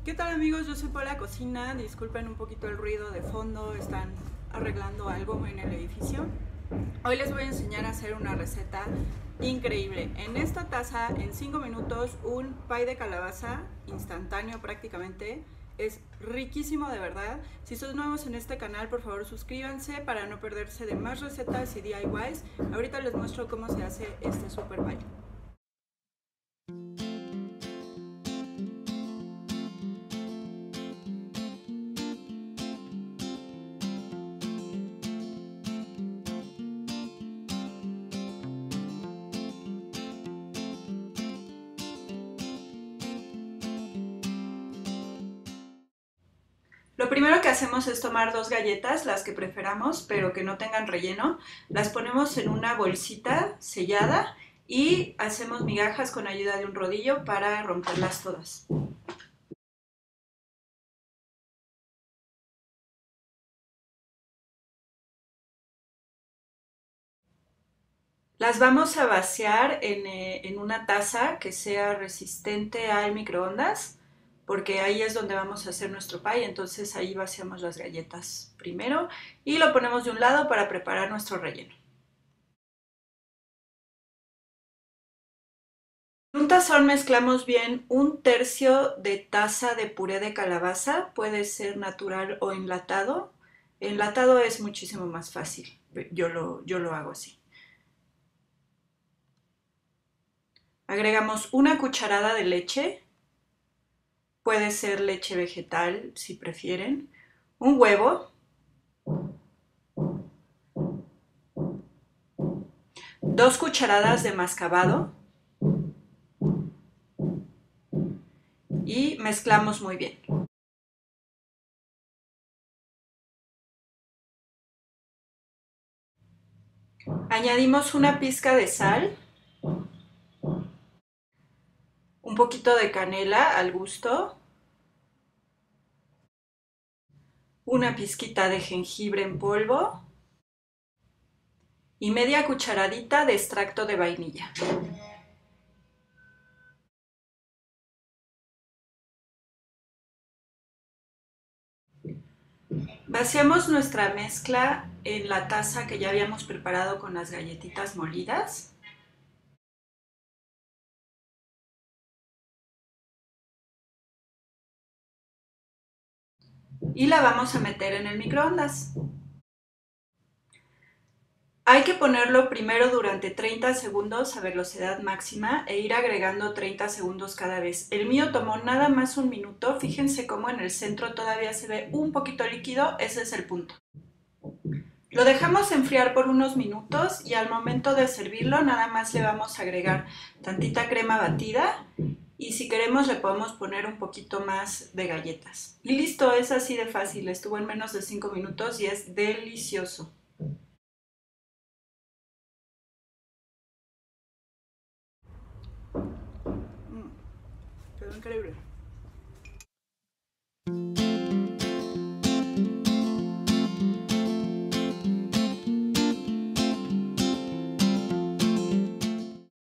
¿Qué tal amigos? Yo soy Paula Cocina, disculpen un poquito el ruido de fondo, están arreglando algo en el edificio. Hoy les voy a enseñar a hacer una receta increíble. En esta taza, en 5 minutos, un pie de calabaza instantáneo prácticamente. Es riquísimo de verdad. Si son nuevos en este canal, por favor suscríbanse para no perderse de más recetas y DIYs. Ahorita les muestro cómo se hace este super pie. Lo primero que hacemos es tomar dos galletas, las que preferamos, pero que no tengan relleno. Las ponemos en una bolsita sellada y hacemos migajas con ayuda de un rodillo para romperlas todas. Las vamos a vaciar en una taza que sea resistente al microondas, porque ahí es donde vamos a hacer nuestro pie. Entonces ahí vaciamos las galletas primero y lo ponemos de un lado para preparar nuestro relleno. En un tazón mezclamos bien 1/3 de taza de puré de calabaza, puede ser natural o enlatado. Enlatado es muchísimo más fácil, yo lo hago así. Agregamos una cucharada de leche, puede ser leche vegetal si prefieren, un huevo, 2 cucharadas de mascabado y mezclamos muy bien. Añadimos una pizca de sal, un poquito de canela al gusto, una pizquita de jengibre en polvo y media cucharadita de extracto de vainilla. Vaciamos nuestra mezcla en la taza que ya habíamos preparado con las galletitas molidas. Y la vamos a meter en el microondas. Hay que ponerlo primero durante 30 segundos a velocidad máxima e ir agregando 30 segundos cada vez. El mío tomó nada más 1 minuto, fíjense cómo en el centro todavía se ve un poquito líquido, ese es el punto. Lo dejamos enfriar por unos minutos y al momento de servirlo nada más le vamos a agregar tantita crema batida y si queremos le podemos poner un poquito más de galletas. Y listo, es así de fácil, estuvo en menos de 5 minutos y es delicioso. Quedó increíble.